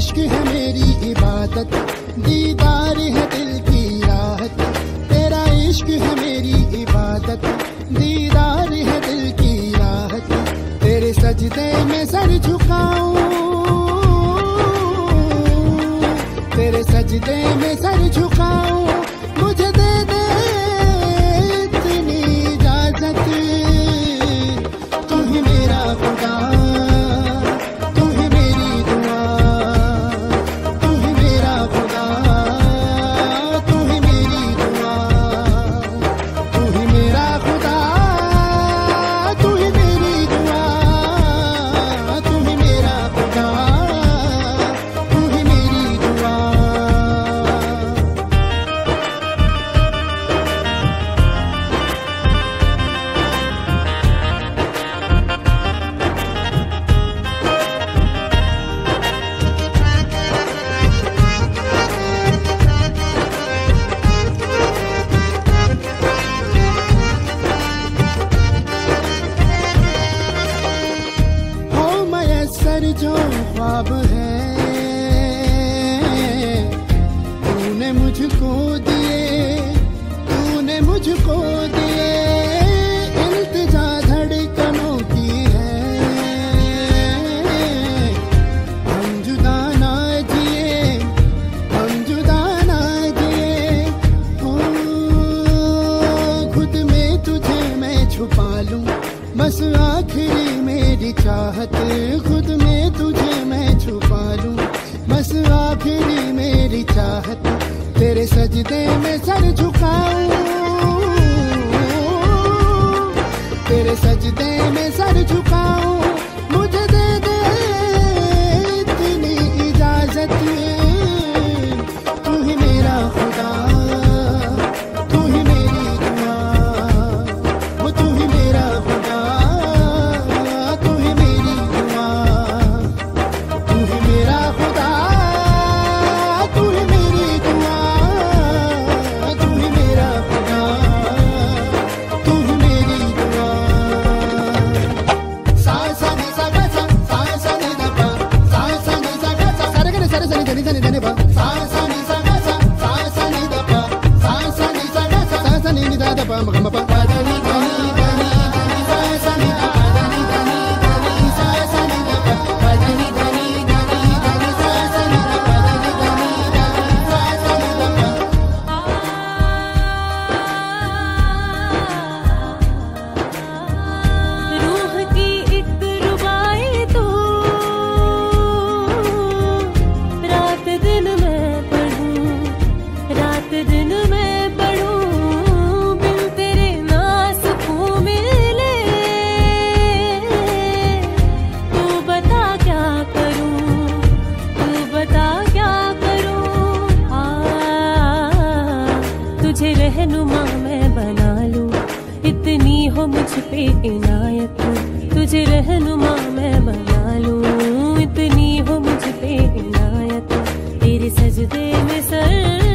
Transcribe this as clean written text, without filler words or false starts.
इश्क है मेरी इबादत, दीदार है दिल की राहत। तेरा इश्क है मेरी इबादत, दीदार है दिल की राहत। तेरे सजदे में सर झुकाऊं, तेरे सजदे में सर झुकाऊं, मुझे दे दे इतनी इजाजत। तू ही मेरा खुदा, तू ही मेरी दुआ, तू ही मेरा खुदा, तू ही मेरी दुआ, तू ही मेरा खुदा, तू ही मेरी दुआ, तू ही मेरा खुदा, तू ही मेरी दुआ। हो मयस्सर जो ख्वाब है तूने मुझको दिए, तूने मुझको दिए। इल्तिजा धड़कनों की है, हम जुदा ना जिए, हम जुदा ना जिए। ओ, खुद में तुझे मैं छुपा लूं, बस आखिरी मेरी चाहत। खुद में तुझे मैं छुपा लूं, बस आखिरी मेरी चाहत। तेरे सजदे में सर झुकाऊं, तेरे सजदे में सर झुकाऊं, मुझे दे दे इतनी इजाजत। तू ही मेरा खुदा, तू ही मेरी दुआ, वो तू ही मेरा खुदा, तू ही मेरी दुआ, तू ही मेरा खुदा, तू ही मेरी दुआ, तू ही मेरा खुदा, तू ही मेरी दुआ। सा सा नि सा गा सा, सा सा नि दा पा, सा सा नि सा गा सा, सा रे गा रे सा रे सा नि दा नि दा नि दा नि पा। सा सा नि सा गा सा, सा सा नि दा पा, सा सा नि सा गा सा, सा सा नि नि दा दा पा म गा म पा। पा दा नि दा नि दा नि दा नि सा सा नि दा पा दा नि दा नि दा नि सा सा नि दा पा। पा दा नि दा नि दा नि दा नि सा सा नि दा पा दा नि दा नि दा नि सा सा नि दा पा। रूह की एक रुबाई तू, रात दिन मैं पढ़ूं, रात दिन मैं पढ़ूं, बिन तेरे ना सुकून मिले। तू बता क्या करूं, तू बता क्या करूं। तुझे रहनुमा मैं बना लूं, इतनी हो मुझ पे इनायत। तुझे रहनुमा मैं बना लूं, इतनी हो मुझ पे इनायत। तेरे सजदे में सर